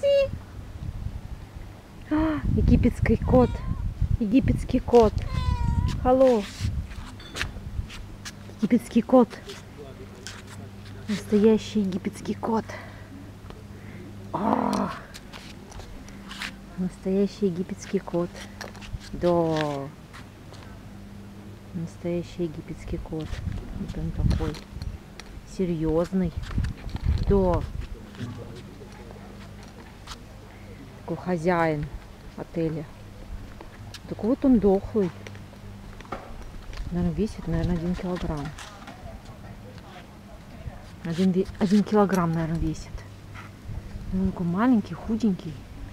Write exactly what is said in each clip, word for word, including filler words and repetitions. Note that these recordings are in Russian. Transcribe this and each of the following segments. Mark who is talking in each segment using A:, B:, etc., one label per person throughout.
A: Куси! А, египетский кот. Египетский кот. Алло. Египетский кот. Настоящий египетский кот. О! Настоящий египетский кот. Да. Настоящий египетский кот. Вот он такой. Серьезный. Да. Такой хозяин отеля. Так вот он дохлый. Наверное, весит, наверное, один килограмм. Один, один килограмм, наверное, весит. Он такой маленький, худенький.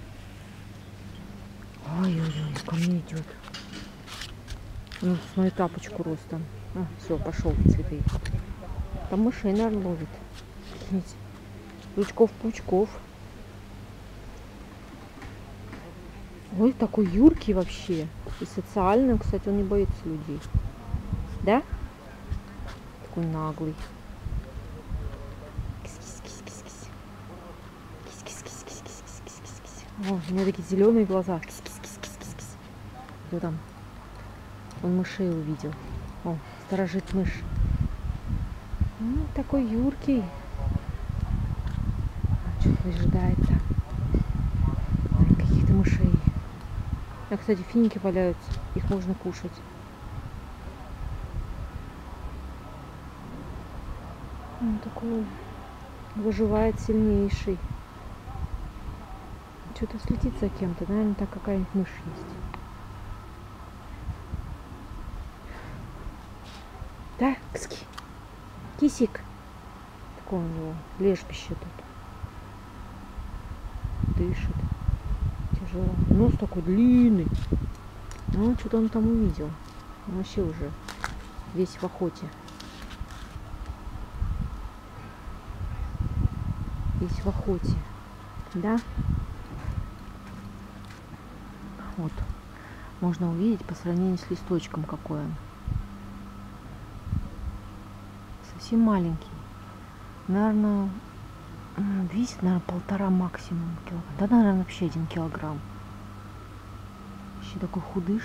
A: Ой-ой-ой, ко мне идет. Ну, с мою тапочку ростом. А, все, пошел в цветы. Там мышей, наверное, ловит. Пучков-пучков. Ой, такой юркий вообще. И социальный, кстати, он не боится людей. Да? Такой наглый. Кис-кис-кис-кис-кис. Кис-кис-кис-кис-кис-кис-кис. О, у меня такие зеленые глаза. Кис-кис-кис-кис-кис. Кто там? Он мышей увидел. О, сторожит мышь. Ну, такой юркий. А что выжидает-то? Каких-то мышей. А, кстати, финики валяются. Их можно кушать. Он такой выживает сильнейший. Что-то следит за кем-то. Наверное, так какая-нибудь мышь есть. Да, кски. Кисик. Такое у него лежбище тут. Дышит. Тяжело. Нос такой длинный. Ну, что-то он там увидел. Он вообще уже весь в охоте. Весь в охоте. Да? Вот. Можно увидеть по сравнению с листочком, какой он. Совсем маленький. Наверное, весит, наверное, полтора максимум килограмм. Да, наверное, вообще один килограмм. Вообще такой худыш.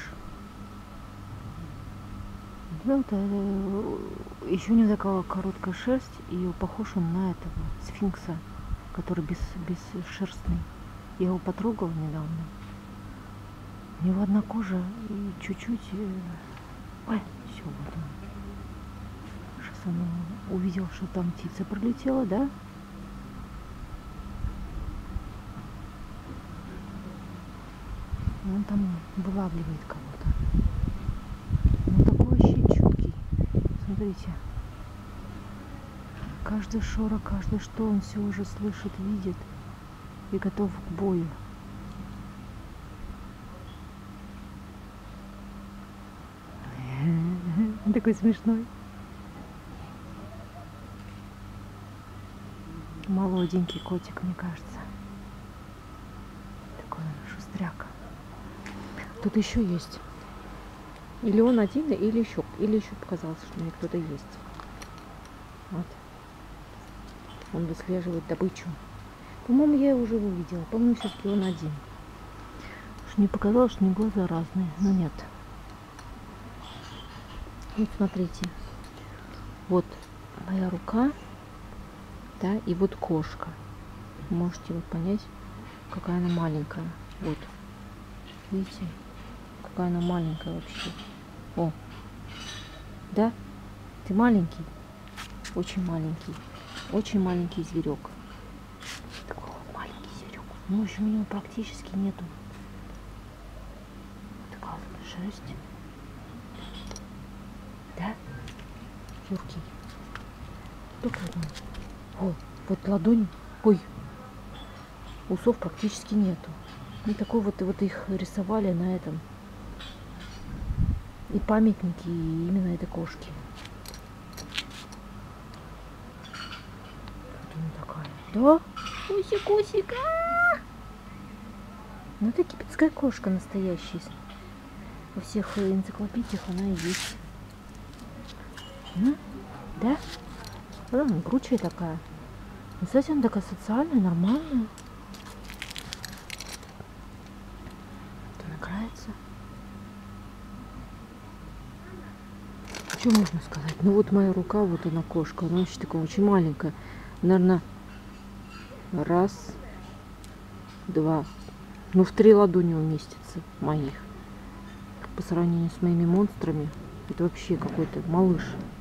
A: Ну, это, еще у него такая короткая шерсть, и похож он на этого сфинкса, который без, бесшерстный. Я его потрогала недавно. У него одна кожа и чуть-чуть... Ой, все, вот он. Сейчас он увидел, что там птица пролетела, да? Он там вылавливает кого-то. Он такой вообще чуткий. Смотрите. Каждый шорох, каждый что, он все уже слышит, видит и готов к бою. Такой смешной. Молоденький котик, мне кажется. Такой он шустряк. Тут еще есть. Или он один, или еще, или еще показалось, что мне кто-то есть. Вот. Он выслеживает добычу. По-моему, я его уже увидела. По-моему, все-таки он один. Уж не показалось, что у него глаза разные. Но нет. Вот смотрите. Вот моя рука. Да, и вот кошка. Можете вот понять, какая она маленькая. Вот. Видите? Какая она маленькая вообще. О. Да? Ты маленький? Очень маленький. Очень маленький зверек. Такой вот маленький зверек. Ну, в общем, у него практически нету. Такая вот шерсть. Да? Юркий. Только вот. О, вот ладонь. Ой. Усов практически нету. И такой вот, вот их рисовали на этом. И памятники именно этой кошки. Вот она такая. Да? Кусик-кусик. Ну, это египетская кошка настоящая. Во всех энциклопедиях она и есть. Ну, да? Она круче такая. Кстати, она такая социальная, нормальная. что можно сказать? Ну вот моя рука, вот она кошка. Она вообще такая очень маленькая. Наверное, раз, два. Ну в три ладони уместится моих. По сравнению с моими монстрами. Это вообще какой-то малыш.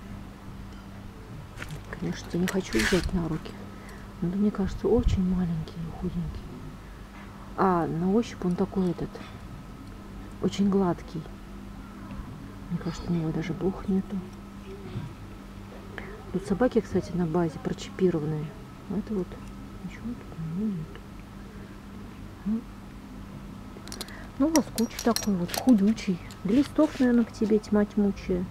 A: Конечно, я не хочу взять на руки. Но мне кажется, очень маленький и худенький. А на ощупь он такой этот, очень гладкий. Мне кажется, у него даже блох нету. Тут собаки, кстати, на базе прочипированные. А это вот ничего тут нет. Ну, ну лоскучий такой вот, худючий. Глистов, наверное, к тебе тьма тьмучая.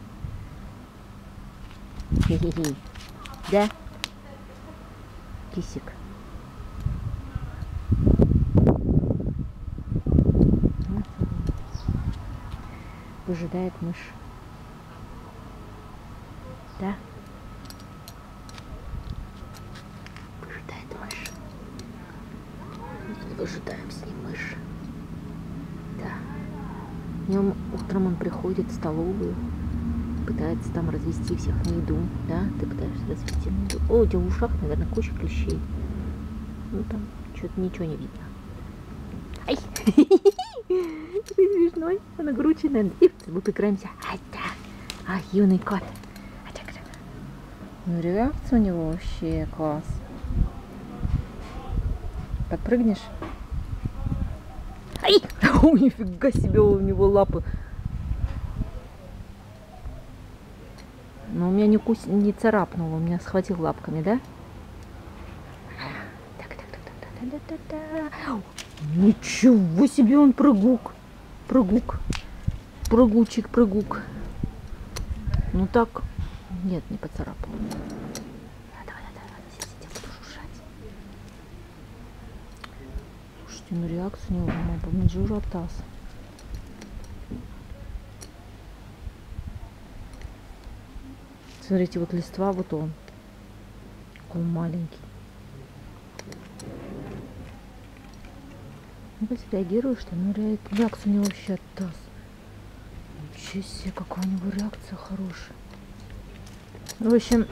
A: Хе-хе-хе. Да? Кисик. Выжидает мышь. Да? Выжидает мышь. Выжидаем с ним мышь. Да. Днем утром он приходит в столовую, пытается там развести всех на еду. Да? Ты пытаешься развести на еду. О, у тебя в ушах, наверное, куча клещей. Ну там что-то ничего не видно. Ай! Такой смешной, он огрученный. И вот играемся. Ай, да. А, юный кот. Ну, реакция у него вообще класс. Подпрыгнешь? Ай! Ой, нифига себе у него лапы. Но у меня не, кус... не царапнуло, у меня схватил лапками, да? Так, так, так, так, так, так, так, так. Ничего себе, он прыгук. Прыгук. Прыгучик, прыгук. Ну так. Нет, не поцарапал. Давай, давай, давай. Сиди, я буду шуршать. Слушайте, ну реакция у него, по-моему, жужжатас. Смотрите, вот листва, вот он. Он маленький. Ну, как реагируешь, что ну, реакция у него вообще оттас. Ничего себе, какая у него реакция хорошая. Ну, в общем,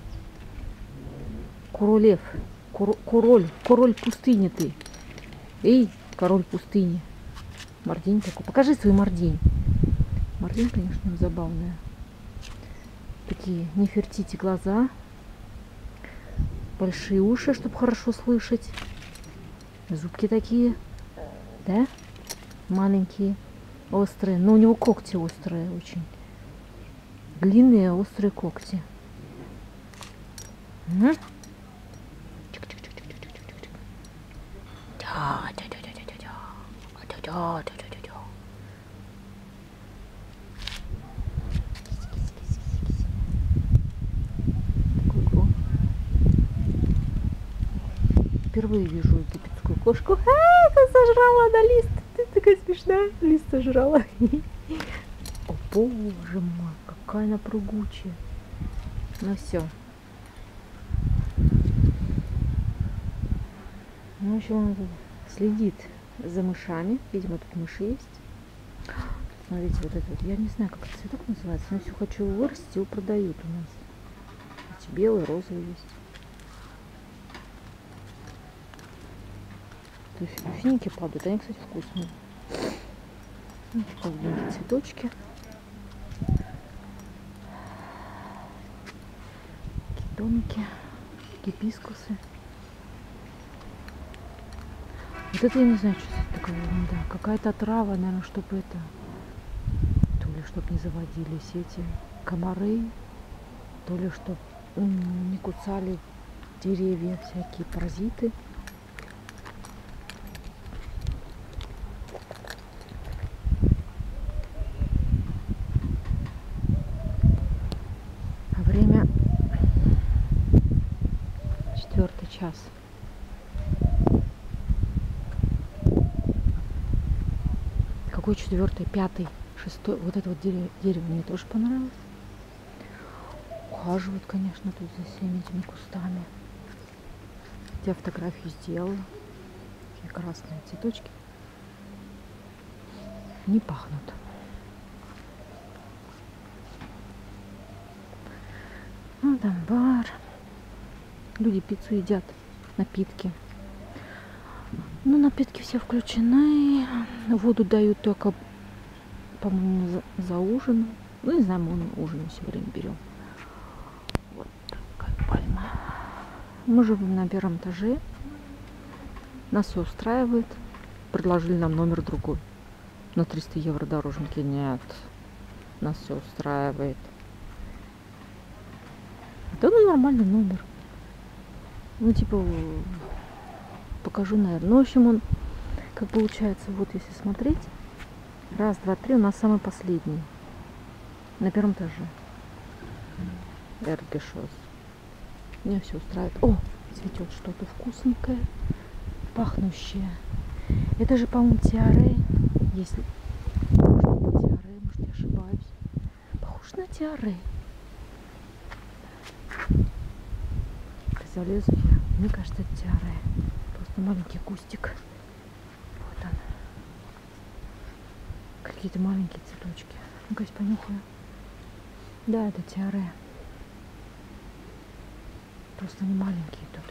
A: Куролев, кур, Куроль, Король пустыни ты. Эй, король пустыни. Мордень такой. Покажи свой мордень. Мордень, конечно, забавная. Такие нефертити глаза. Большие уши, чтобы хорошо слышать. Зубки такие. Да? Маленькие, острые. Но у него когти острые очень. Длинные, острые когти. Угу. Впервые вижу египетскую кошку. А, сожрала она лист. Ты такая смешная. Лист сожрала. О, боже мой, какая она прыгучая. Ну все. Ну, в общем, он следит за мышами. Видимо, тут мыши есть. Смотрите, вот этот, я не знаю, как этот цветок называется, но все хочу его вырастить, его продают у нас. Эти белые, розовые есть. То есть финики падают, они, кстати, вкусные. Голубенькие цветочки. Домики, гибискусы. Вот это я не знаю, что это такое ерунда. Какая-то трава, наверное, чтобы это, то ли чтобы не заводились эти комары, то ли чтобы не кусали деревья всякие паразиты. А время четвертый час. Какой четвертый, пятый, шестой. Вот это вот дерево, дерево мне тоже понравилось. Ухаживают, конечно, тут за всеми этими кустами. Я фотографию сделала. Такие красные цветочки. Не пахнут. Там бар. Люди пиццу едят, напитки. Ну, напитки все включены. Воду дают только, по-моему, за, за ужин. Ну, не знаю, мы ужин все время берем. Вот такая пальма. Мы живем на первом этаже. Нас все устраивает. Предложили нам номер другой. На триста евро дорожники. Нет. Нас все устраивает. Это ну, нормальный номер. Ну, типа, покажу, наверное. Ну, в общем, он, как получается, вот если смотреть. Раз, два, три, у нас самый последний. На первом этаже. Эргешос. Меня все устраивает. О, цветет что-то вкусненькое, пахнущее. Это же, по-моему, тиаре. Если... Может, не тиаре, может, я ошибаюсь. Похож на тиаре. Залезу я. Мне кажется, это тиаре. Просто маленький кустик. Вот он. Какие-то маленькие цветочки. Ну-ка, понюхаю. Да, это тиаре. Просто они маленькие тут.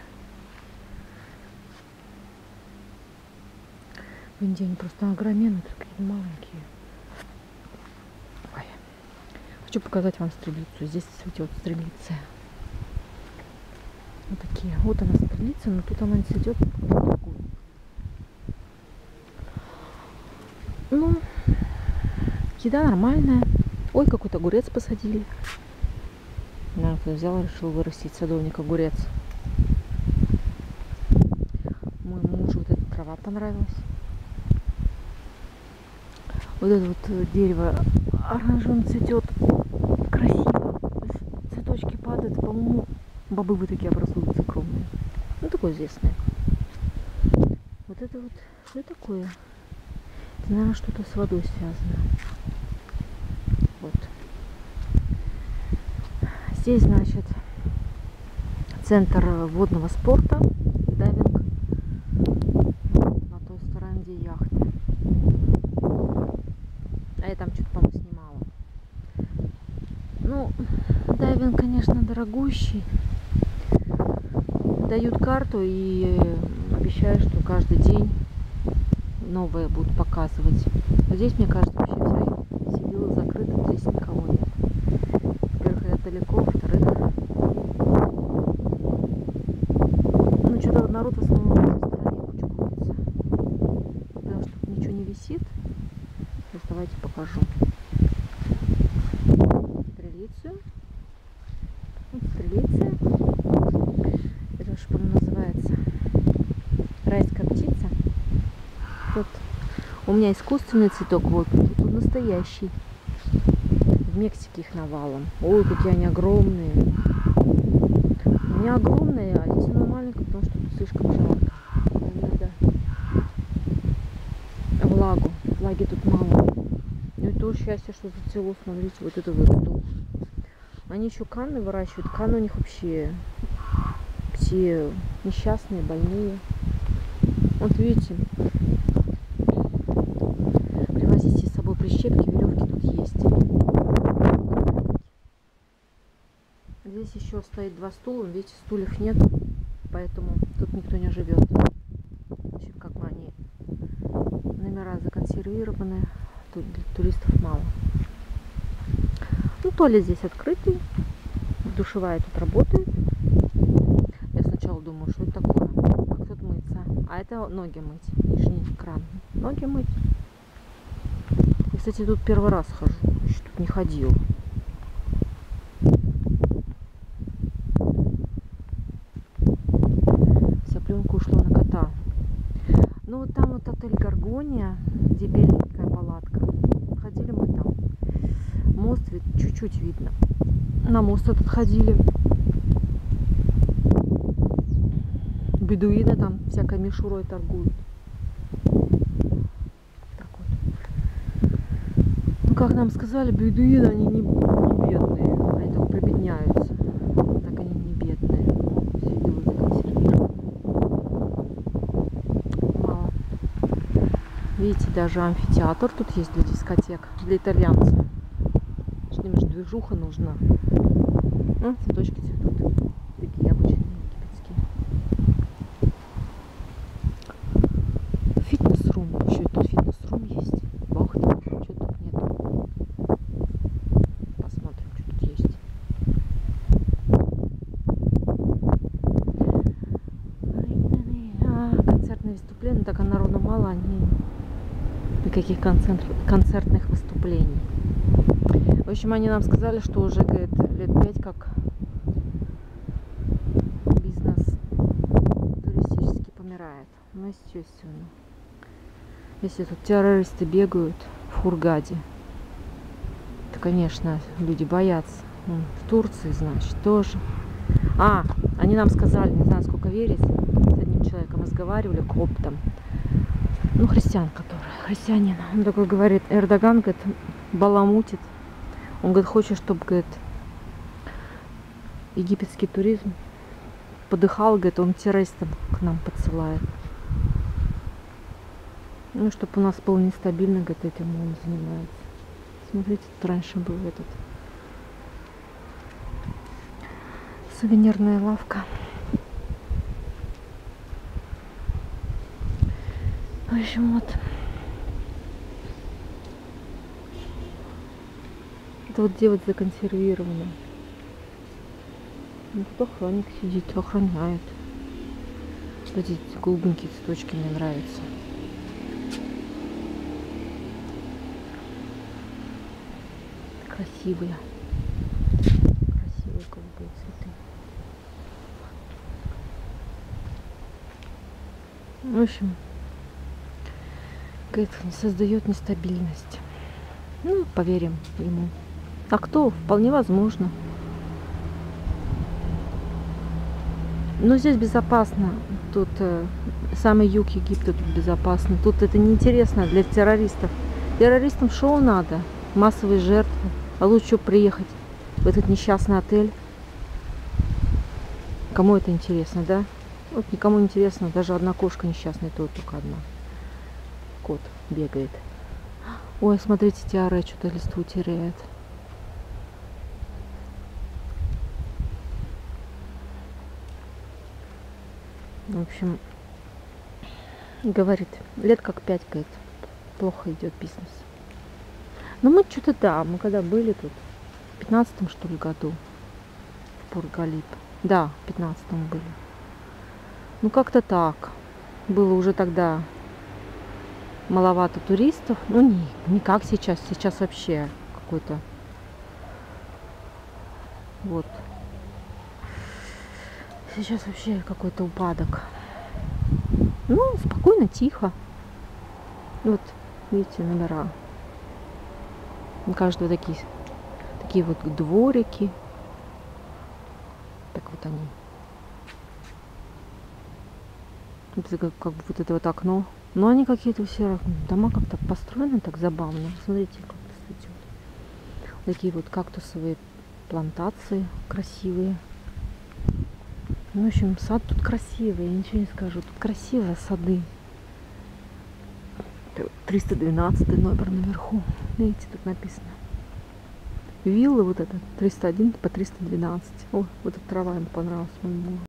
A: В Индии они просто огроменные, тут какие-то маленькие. Ой. Хочу показать вам стрелицу. Здесь цветет стрелица. Вот такие. Вот она стрелица, но тут она не цветет. Ну, еда нормальная. Ой, какой-то огурец посадили. Наверное, кто взял, решил вырастить садовник огурец. Моему мужу вот эта трава понравилась. Вот это вот дерево оранжевым цветет. Красиво. Цветочки падают, по-моему, бобы вот такие образуются огромные. Ну, такое известное. Вот это вот, что это такое? Это, наверное, что-то с водой связано. Вот. Здесь, значит, центр водного спорта, дайвинг. На той стороне, где яхты. А я там что-то, по-моему, снимала. Ну, дайвинг, конечно, дорогущий. Дают карту и обещают, что каждый день новые будут показывать. Но здесь, мне кажется, вообще вся сидела закрыта, здесь никого нет. Во-первых, это далеко, во-вторых, ну что-то народ в основном на этой стороне кучкуется. Потому что тут ничего не висит. Сейчас давайте покажу. Стрелицию. Вот стрелиция. Это что, по-моему, называется райская птица. Вот. У меня искусственный цветок, вот, тут настоящий. В Мексике их навалом. Ой, какие они огромные. У меня огромные, а здесь она маленькая, потому что тут слишком жарко. Надо влагу. Влаги тут мало. Ну и то счастье, что зацвело, смотрите, вот это вырасту. Они еще канны выращивают. Канны у них вообще все несчастные, больные. Вот видите, привозите с собой прищепки, веревки тут есть. Здесь еще стоит два стула, видите, стульев нет, поэтому тут никто не живет. Значит, как бы они, номера законсервированы, тут для туристов мало. Ну, туалет здесь открытый, душевая тут работает. Я сначала думаю, что это такое, как тут мыться. А это ноги мыть, нижний кран. Ноги мыть. Я, кстати, тут первый раз хожу, еще тут не ходил. Вся пленка ушла на кота. Ну вот там вот отель Гаргония, где беленькая палатка. Ходили мы там. Мост ведь чуть-чуть видно. На мост этот ходили. Бедуины там всякой мишурой торгуют. Так вот. Ну, как нам сказали, бедуины, они не, не бедные. Они там прибедняются. Так они не бедные. Все дело законсервировано. Мало. Видите, даже амфитеатр тут есть для дискотек. Для итальянцев. С ними же движуха нужна. Ну, цветочки цветут. Такие обычные египетские. Фитнес-рум. Еще и тут фитнес-рум есть. Бог ты, что тут нету. Посмотрим, что тут есть. А, концертные выступления. Так, а народу мало. Они... Никаких концерт... концертных выступлений. В общем, они нам сказали, что уже, говорит, лет пять как бизнес туристически помирает. Ну, естественно. Если тут террористы бегают в Хургаде, то, конечно, люди боятся. В Турции, значит, тоже. А, они нам сказали, не знаю, сколько верить, с одним человеком разговаривали, коптом. Ну, христиан, который, христианин. Он такой говорит, Эрдоган, говорит, баламутит. Он, говорит, хочет, чтобы, говорит, египетский туризм подыхал, говорит, он террористов к нам подсылает. Ну, чтобы у нас было нестабильно, говорит, этим он занимается. Смотрите, тут раньше был этот сувенирная лавка. В общем, вот. Это вот где вот законсервировано. Ну, тут охранник сидит, охраняет. Вот эти голубенькие цветочки мне нравятся. Красивые. Красивые голубые цветы. В общем, говорит, создает нестабильность. Ну, поверим ему. А кто? Вполне возможно. Но здесь безопасно. Тут э, самый юг Египта тут безопасно. Тут это неинтересно для террористов. Террористам шоу надо. Массовые жертвы. А лучше приехать в этот несчастный отель. Кому это интересно, да? Вот никому не интересно. Даже одна кошка несчастная, то только одна. Кот бегает. Ой, смотрите, тиара что-то листву теряет. В общем, говорит, лет как пять, говорит, плохо идет бизнес. Но мы что-то, да, мы когда были тут, в пятнадцатом, что ли, году, в Бург-Галиб. Да, в пятнадцатом были. Ну, как-то так. Было уже тогда маловато туристов. Ну, не, не как сейчас. Сейчас вообще какой-то... Вот. Сейчас вообще какой-то упадок. Ну, спокойно, тихо. Вот, видите, номера. У каждого такие, такие вот дворики. Так вот они. Это как, как бы вот это вот окно. Но они какие-то все дома как-то построены так забавно. Смотрите, как это цветет. Такие вот кактусовые плантации красивые. Ну, в общем, сад тут красивый, я ничего не скажу. Тут красивые сады. триста двенадцатый номер наверху. Видите, тут написано. Виллы вот это, триста один по триста двенадцать. О, вот эта трава ему понравилась моему мужу.